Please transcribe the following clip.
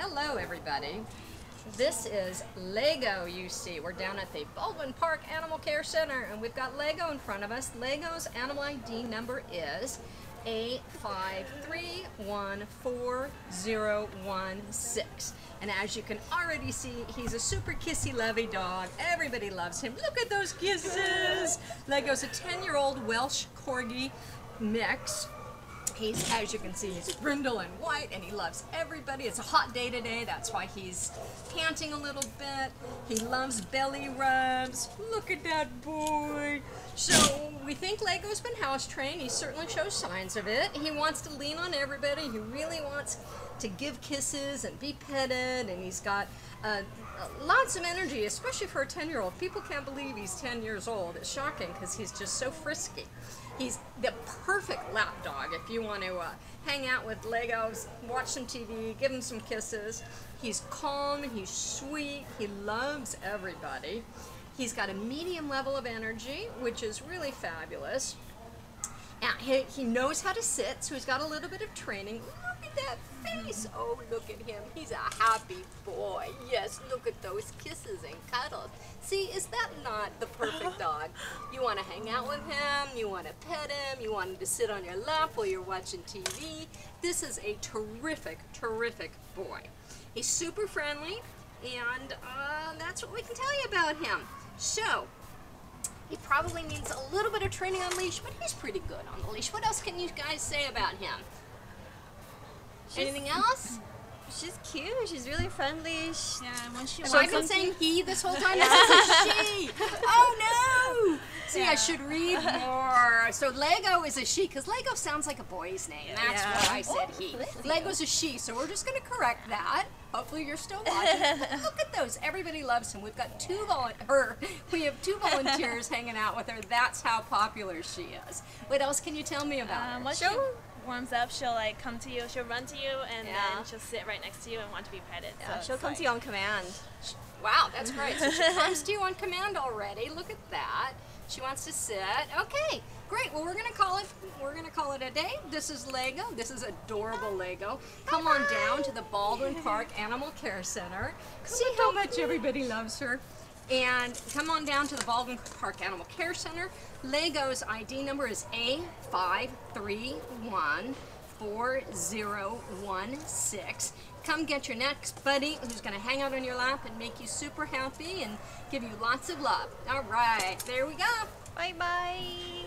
Hello everybody. This is Lego, you see. We're down at the Baldwin Park Animal Care Center and we've got Lego in front of us. Lego's animal ID number is A5314016. And as you can already see, he's a super kissy lovey dog. Everybody loves him. Look at those kisses! Lego's a 10-year-old Welsh Corgi mix. He's, as you can see, he's brindle and white and he loves everybody. It's a hot day today, that's why he's panting a little bit. He loves belly rubs. Look at that boy. So we think Lego's been house trained. He certainly shows signs of it. He wants to lean on everybody. He really wants to give kisses and be petted, and he's got lots of energy, especially for a 10-year-old. People can't believe he's 10 years old. It's shocking because he's just so frisky. He's the perfect lap dog if you want to hang out with Legos, watch some TV, give him some kisses. He's calm, he's sweet, he loves everybody. He's got a medium level of energy, which is really fabulous. And he knows how to sit, so he's got a little bit of training. Look at that face. Oh, look at him. He's a happy boy. Yes, look at those kisses and cuddles. See, is that not the perfect dog? You want to hang out with him, you want to pet him, you want him to sit on your lap while you're watching TV. This is a terrific, terrific boy. He's super friendly, and that's what we can tell you about him. So, he probably needs a little bit of training on leash, but he's pretty good on the leash. What else can you guys say about him? Anything else? She's cute. She's really friendly. So I've been saying he this whole time. This is a she. Oh no! See, I should read more. So Lego is a she, because Lego sounds like a boy's name. That's why I said he. Lego's a she, so we're just going to correct that. Hopefully you're still watching. Look at those. Everybody loves him. We've got two volunteers hanging out with her. That's how popular she is. What else can you tell me about her? She warms up, she'll like come to you, she'll run to you, and then she'll sit right next to you and want to be petted. Yeah, so she'll come to you on command. Wow, that's great. So she comes to you on command already. Look at that. She wants to sit. Okay, great. Well, we're gonna call it a day. This is Lego. This is adorable Lego. Come on down to the Baldwin Park Animal Care Center. See how much everybody loves her. And come on down to the Baldwin Park Animal Care Center. Lego's ID number is A5314016. Come get your next buddy who's going to hang out on your lap and make you super happy and give you lots of love. All right, there we go. Bye-bye.